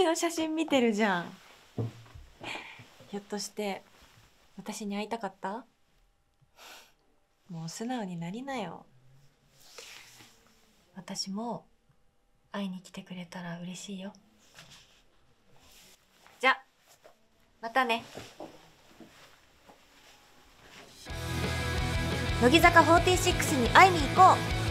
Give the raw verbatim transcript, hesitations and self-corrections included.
の写真見てるじゃん。ひょっとして私に会いたかった？もう素直になりなよ。私も会いに来てくれたら嬉しいよ。じゃ、またね。乃木坂フォーティーシックスに会いに行こう。